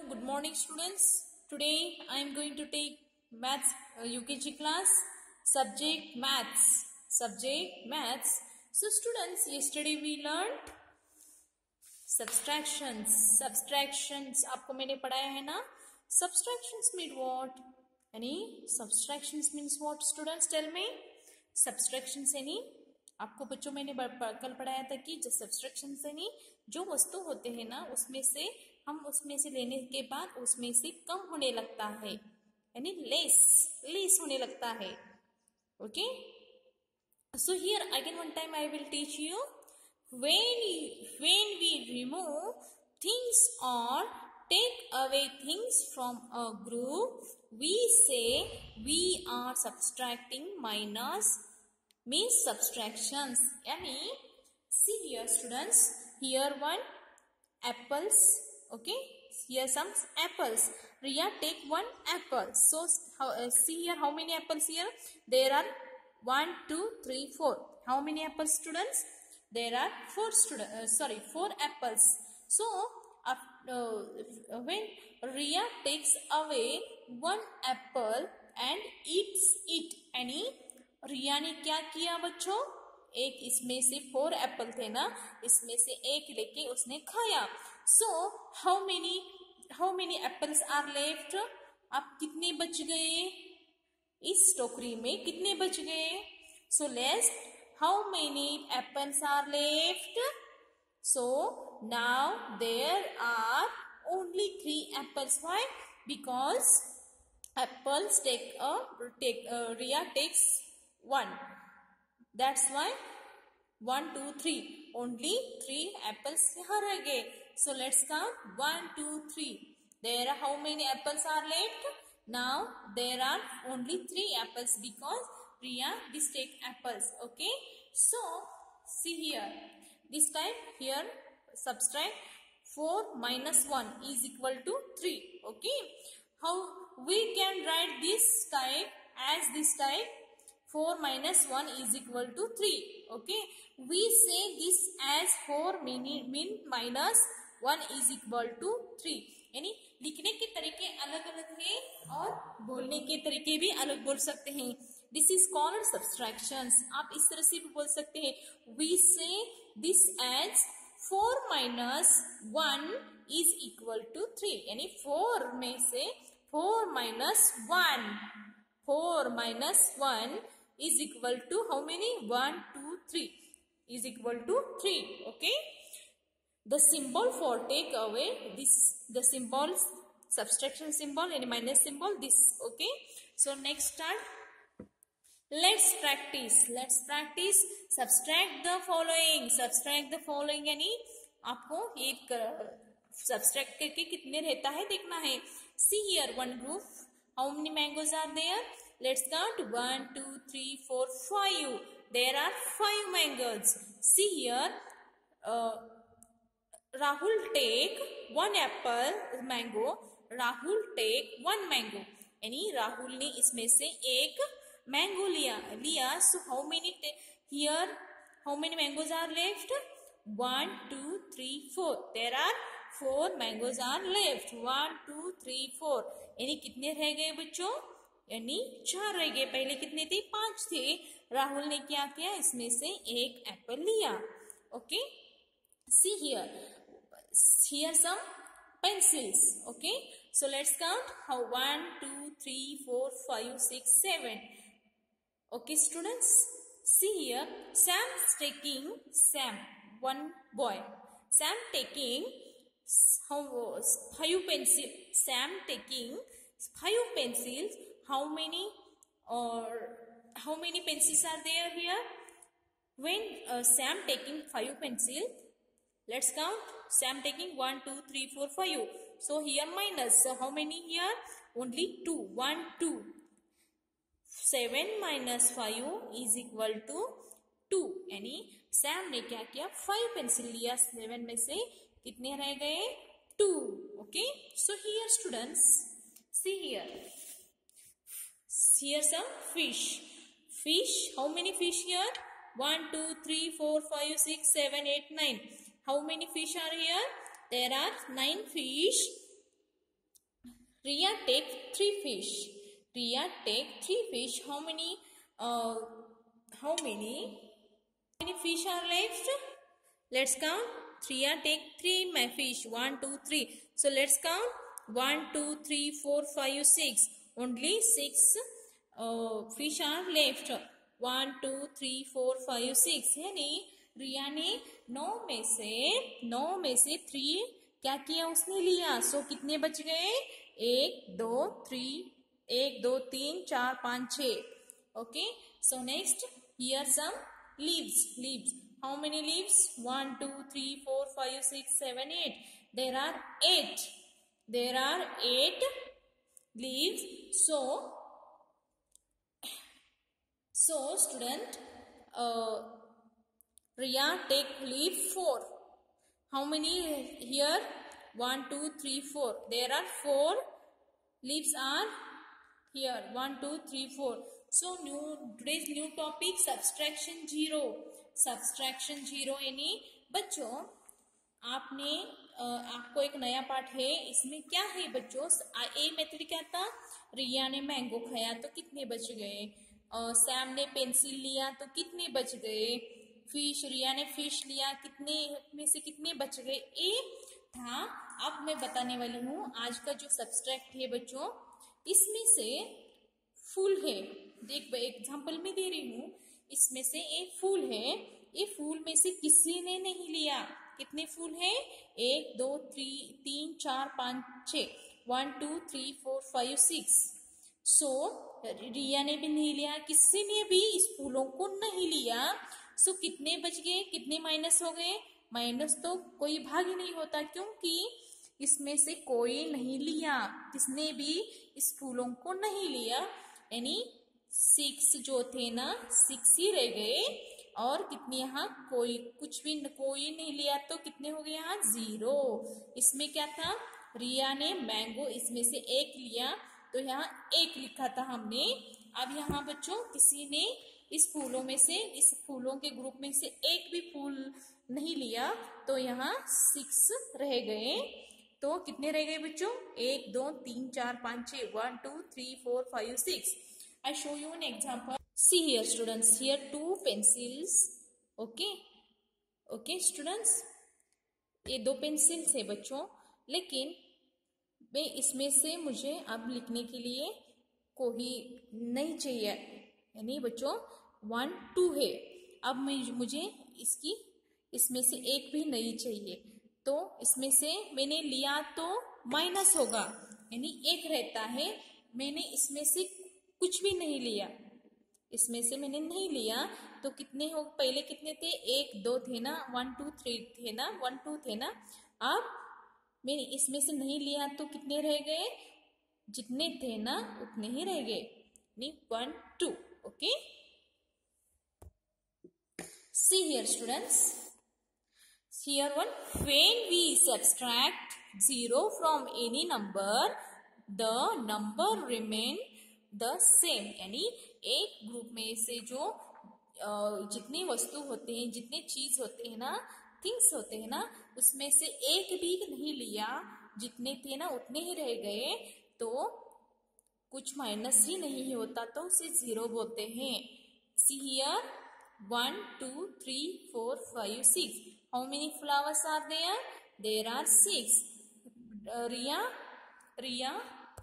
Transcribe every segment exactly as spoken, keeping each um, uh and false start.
good morning students. Today I am going to take maths uh, U K G class, subject maths, subject maths. So students, yesterday we learned subtractions. Subtractions आपको मैंने पढ़ाया है ना. Subtractions mean what? यानी subtractions means what students? Tell me. Subtractions यानी आपको बच्चों मैंने कल पढ़ाया था कि जो सब्सट्रैक्शन से नहीं, जो वस्तु होते हैं ना उसमें से हम उसमें से लेने के बाद उसमें से कम होने लगता है, यानी लेस लेस होने लगता है. Okay, so here again one time I will teach you. When when we remove things और take away things from a group, we say we are subtracting. Minus means subtractions. Yani see here students, here one apples. Okay, here some apples. Riya take one apple. So how, uh, see here how many apples here? There are one, two, three, four. How many apples students? There are four students. Uh, sorry, four apples. So uh, when Riya takes away one apple and eats it, any Riya ने क्या किया बच्चों? एक इसमें से for apple थे ना, इसमें से एक लेके उसने खाया. So how many how many apples are left? अब कितने बच गए इस टोकरी में? कितने बच गए? So let's how many apples are left? So now there are only three apples. Why? Because apples take a take Riya takes one. That's why one, two, three. Only three apples यहाँ रह गए. So let's count one, two, three. There are how many apples are left? Now there are only three apples because Priya this take apples. Okay. So see here. This time here subtract four minus one is equal to three. Okay. How we can write this type as this type? four minus one is equal to three. Okay, we say this as four mean, mean minus one is equal to three. यानी लिखने के तरीके अलग अलग हैं और बोलने के तरीके भी अलग बोल सकते हैं. This is called subtractions. आप इस तरह से भी बोल सकते हैं. We say this as four minus one is equal to three. यानी four में से four minus one, four minus one is equal to how many? one, two, three is equal to three. Okay. The symbol for take away, this, the symbol, subtraction symbol and minus symbol, this. Okay. So next start. Let's practice. Let's practice. Subtract the following. Subtract the following यानी आपको एक subtract करके कितने रहता है देखना है. See here one group. How many mangoes are there? Let's count one, two, three, four, five. There are five mangoes. See here, uh, Rahul take one apple mango. Rahul take one mango. यानी राहुल ने इसमें से एक mango लिया लिया. So how many here? How many mangoes are left? One, two, three, four. There are four mangoes are left. One, two, three, four. यानी कितने रह गए बच्चों? यानी चार रह गए. पहले कितने थे? पांच थे. राहुल ने क्या किया? इसमें से एक एप्पल लिया. Okay, see here here some pencils. Okay, so let's count how one, two, three, four, five, six, seven. Okay students, see here Sam taking Sam one boy. Sam taking how five pencil. Sam taking five pencils. How many or how many pencils are there here? When uh, Sam taking five pencil, let's count. Sam taking one, two, three, four, five. So here minus. So how many here? Only two. One, two. Seven minus five is equal to two. यानी Sam ने क्या किया? Five pencil लिया. Seven में से कितने रह गए? Two. Okay. So here students, see here. Here some fish. Fish. How many fish here? One, two, three, four, five, six, seven, eight, nine. How many fish are here? There are nine fish. Riya take three fish. Riya take three fish. How many? Uh, how many? How many fish are left? Let's count. Riya take three my fish. One, two, three. So let's count. One, two, three, four, five, six. Only six uh, fish are left. One, two, three, four, five, six. यानी रिया ने नौ में से नौ में से three क्या किया उसने लिया. सो so, कितने बच गए? एक दो थ्री एक दो तीन चार पाँच छः. Okay. So next here some leaves. Leaves. How many leaves? One, two, three, four, five, six, seven, eight. There are eight. There are eight leaves. So, so student, uh, Riya take leaf four. How many here? One, two, three, four. There are four leaves are here. One, two, three, four. So new today's new topic subtraction zero. Subtraction zero यानी बच्चों आपने आपको एक नया पाठ है. इसमें क्या है बच्चों? ए मेथड क्या था? रिया ने मैंगो खाया तो कितने बच गए. सैम ने पेंसिल लिया तो कितने बच गए. फिश रिया ने फिश लिया कितने में से कितने बच गए. ए था. अब मैं बताने वाली हूँ आज का जो सब्सट्रैक्ट है बच्चों. इसमें से फूल है. देख एग्जाम्पल में दे रही हूँ. इसमें से एक फूल है. ये फूल में से किसी ने नहीं लिया. कितने फूल हैं? एक दो थ्री तीन चार पाँच छः. One two three four five six. So Riya ने भी नहीं लिया. किसी ने भी इस फूलों को नहीं लिया. सो so, कितने बच गए? कितने माइनस हो गए? माइनस तो कोई भाग ही नहीं होता क्योंकि इसमें से कोई नहीं लिया. किसने भी इस फूलों को नहीं लिया. यानी सिक्स जो थे ना सिक्स ही रह गए. और कितने यहाँ कोई कुछ भी कोई नहीं लिया तो कितने हो गए यहाँ? जीरो. इसमें क्या था? रिया ने मैंगो इसमें से एक लिया तो यहाँ एक लिखा था हमने. अब यहाँ बच्चों किसी ने इस फूलों में से इस फूलों के ग्रुप में से एक भी फूल नहीं लिया तो यहाँ सिक्स रह गए. तो कितने रह गए बच्चों? एक दो तीन चार पाँच छः. One two three four five six. I show you an example. See here students, here two pencils. Okay, okay students, ये दो पेंसिल्स है बच्चों. लेकिन मैं इसमें से मुझे अब लिखने के लिए कोई नहीं चाहिए. यानी बच्चों वन टू है. अब मुझे इसकी इसमें से एक भी नहीं चाहिए. तो इसमें से मैंने लिया तो माइनस होगा. यानी एक रहता है. मैंने इसमें से कुछ भी नहीं लिया. इसमें से मैंने नहीं लिया तो कितने हो? पहले कितने थे? एक दो थे ना. वन टू थ्री थे ना. वन टू थे ना. अब मैंने इसमें से नहीं लिया तो कितने रह गए? जितने थे ना उतने ही रह गए. नहीं one two. Okay. See here students. Here one. When we subtract zero from any number, the number remain the same. यानी एक ग्रुप में से जो जितने वस्तु होते हैं जितने चीज होते हैं ना थिंग्स होते हैं ना उसमें से एक भी नहीं लिया. जितने थे ना उतने ही रह गए. तो कुछ माइनस ही नहीं होता तो उसे जीरो बोलते हैं. See here one two three four five six. How many flowers are there? There are six. Riya Riya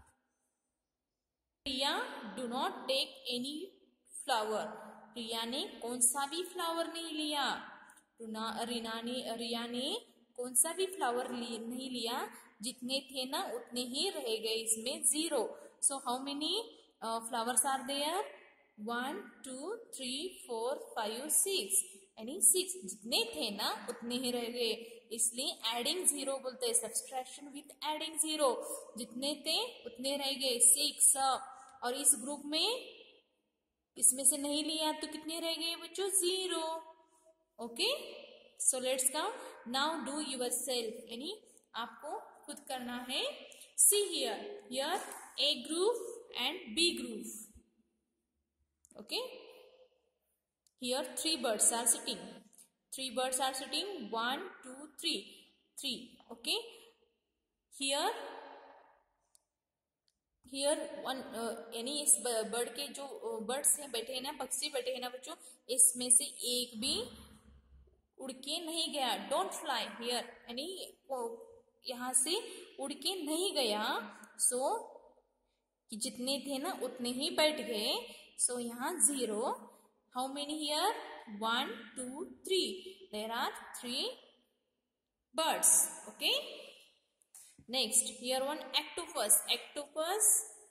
Riya do not take any flower. Riya ने कौन सा भी फ्लावर नहीं लिया. रीना ने रिया ने कौन सा भी फ्लावर नहीं लिया. जितने थे ना उतने ही रह गए. इसमें zero. So how many flowers are there? One two three four five six. यानी सिक्स. जितने थे ना उतने ही रह गए. इसलिए एडिंग जीरो बोलते हैं. Subtraction with adding zero. जितने थे उतने रह गए सिक्स. और इस ग्रुप में इसमें से नहीं लिया तो कितने रह गए बच्चों? Zero. Okay. So let's count. Now do yourself. यानी आपको खुद करना है. See here here A group and B group. Okay. Here three birds are sitting. Three birds are sitting. One, two, three. Three. Okay. Here here one यानी इस bird के जो birds हैं बैठे हैं ना, पक्षी बैठे हैं ना बच्चों, इसमें से एक भी उड़ के नहीं गया। डोंट फ्लाई हियर, यानी यहाँ से उड़ के नहीं गया। सो so, कि जितने थे ना उतने ही बैठ गए। सो यहाँ zero. How many here? One two three, there are three birds. Okay, next here one octopus. Octopus,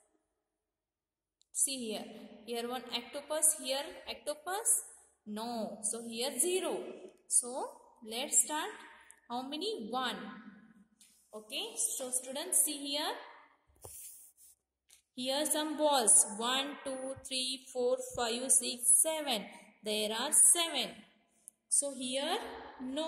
see here, here one octopus, here octopus, no, so here zero. So let's start. How many? One. Okay, so students see here, here some balls. One, two, three, four, five, six, seven. There are seven. So here no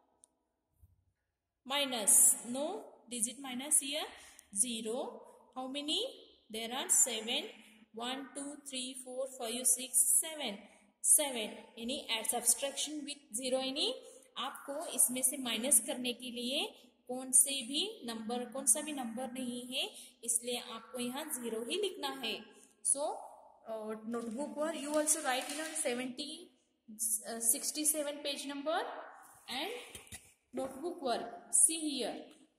minus, no digit minus here, zero. How many? There are seven. One, two, three, four, five, six, seven. seven. यानी add subtraction with zero, यानी आपको इसमें से minus करने के लिए कौन से भी नंबर कौन सा भी नंबर नहीं है, इसलिए आपको यहाँ जीरो ही लिखना है. सो नोटबुक पर you also write in seventy sixty seven page number and notebook work. See here.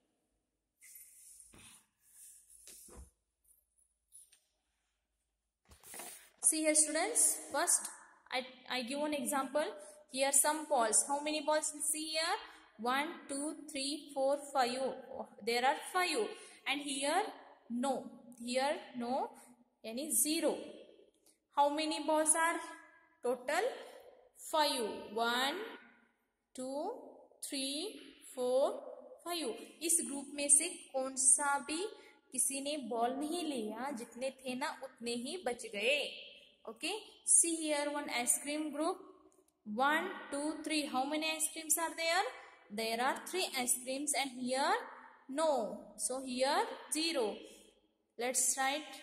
See here students. First I, I give one example. Here some balls. How many balls you see here? One, two, three, four, five. Oh, there are five. And here no. Here no. Yani zero. How many balls are total? Five. One, two, three four five. इस group में से कौन सा भी किसी ने ball नहीं लिया, जितने थे ना उतने ही बच गए. Okay, see here one ice cream group. One two three. How many ice creams are there? There are three ice creams and here no. So here zero. Let's write.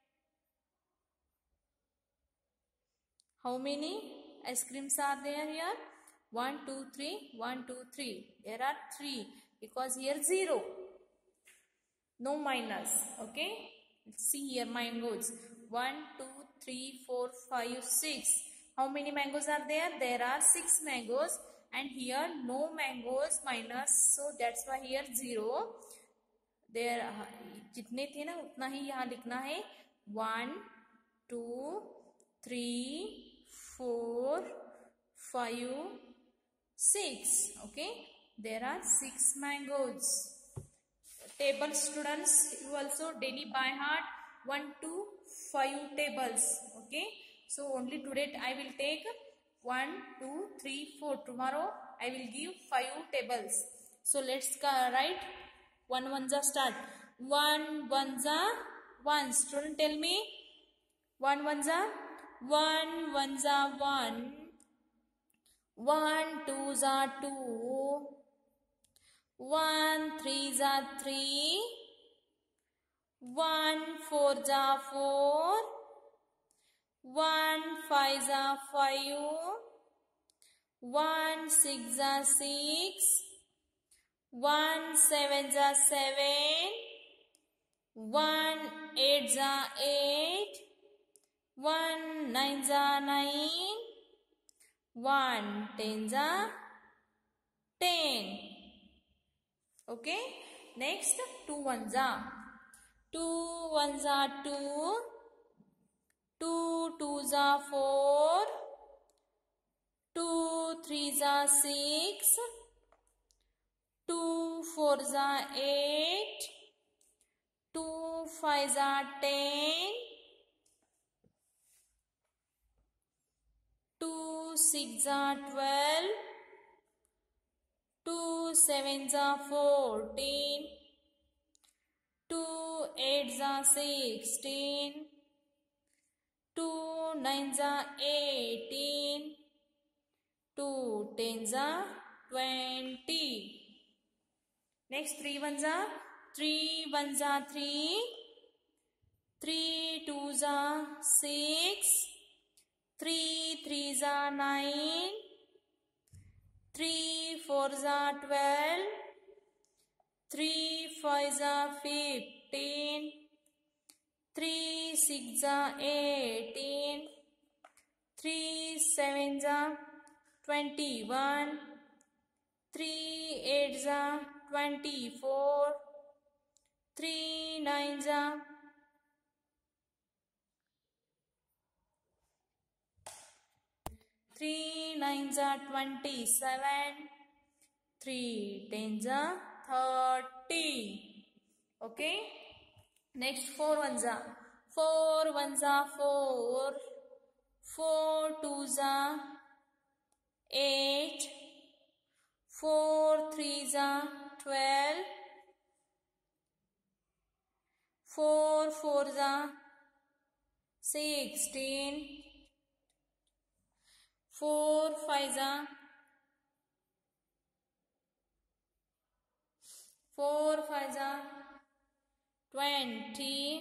How many ice creams are there here? One, two, three. One, two, three. There are three because here zero. No minus. Okay. Let's see here mangoes. One, two, three, four, five, six. How many mangoes are there? There are six mangoes and here no mangoes minus. So that's why here zero. There जितने थे ना उतना ही यहाँ लिखना है. One, two, three, four, five. Six. Okay, there are six mangoes. Table students, you also daily by heart one to five tables. Okay, so only today I will take one, two, three, four. Tomorrow I will give five tables. So let's write. One ones are start. One ones are one. Student tell me. One ones are one. Ones are one. One twos are two. One threes are three. One fours are four. One fives are five. One six are six. One sevens are seven. One eights are eight. One nines are nine. One tens are ten. Okay. Next two ones are. Two ones are two. Two twos are four. Two threes are six. Two fours are eight. Two fives are ten. Two six are twelve. Two sevens are fourteen. Two eights are sixteen. Two nines are eighteen. Two tens are twenty. Next three ones are three ones are three. Three twos are six. Three threes are nine. Three fours are twelve. Three fives are fifteen. three six are eighteen, three sevens are twenty-one, three eights are twenty-four, three nines are three nines are twenty-seven, three tens are thirty. Okay. Next four ones are four ones are four, four twos are eight, four threes are twelve, four fours are sixteen, four fives are four fives are twenty,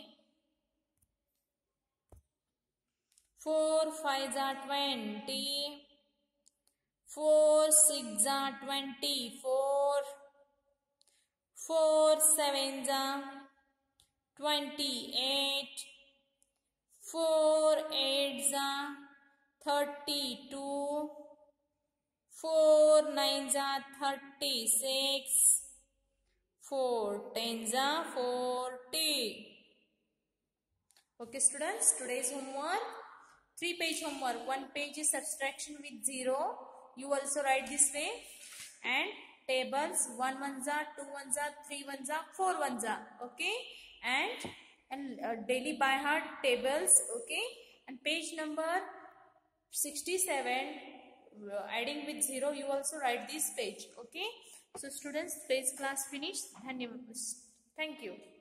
four fives are twenty, four six are twenty-four, four sevens are twenty-eight, four eights are thirty-two, four nines are thirty-six, four tens are forty. Okay students, today's homework, three page homework. One page is subtraction with zero. You also write this way. And tables, one ones are, two ones are, three ones are, four ones are. Okay. And, and uh, daily by heart tables. Okay. And page number sixty-seven, uh, adding with zero, you also write this page. Okay. So students, today's class finished. Thank you.